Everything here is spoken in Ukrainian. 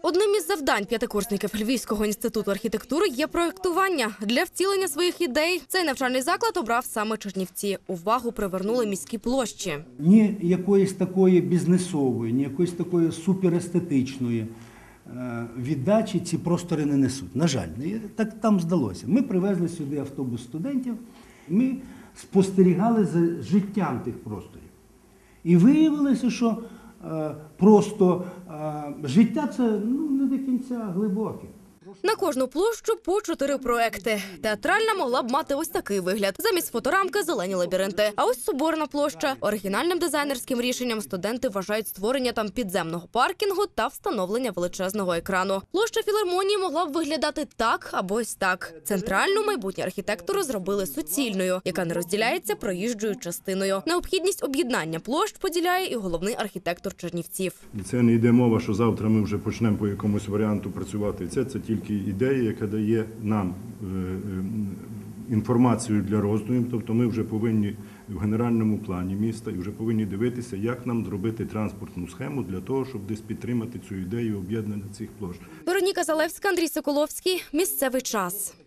Одним із завдань п'ятикурсників Львівського інституту архітектури є проєктування. Для втілення своїх ідей цей навчальний заклад обрав саме Чернівці. Увагу привернули міські площі. Ні якоїсь такої бізнесової, ні якоїсь такої суперестетичної віддачі ці простори не несуть. На жаль, так там здалося. Ми привезли сюди автобус студентів, ми спостерігали за життям тих просторів. І виявилося, що просто життя – це не до кінця глибоке. На кожну площу по 4 проекти. Театральна могла б мати ось такий вигляд. Замість фоторамки – зелені лабіринти. А ось Соборна площа. Оригінальним дизайнерським рішенням студенти вважають створення там підземного паркінгу та встановлення величезного екрану. Площа Філармонії могла б виглядати так або ось так. Центральну майбутні архітектори зробили суцільною, яка не розділяється проїжджою частиною. Необхідність об'єднання площ поділяє і головний архітектор Чернівців. Це не йде мова, що завтра ми вже почнемо по якомусь варіанту працювати. Це тільки ідея, яка дає нам інформацію для роздумів. Тобто ми вже повинні в генеральному плані міста і вже повинні дивитися, як нам зробити транспортну схему для того, щоб десь підтримати цю ідею об'єднання цих площ. Вероніка Залевська, Андрій Соколовський. Місцевий час.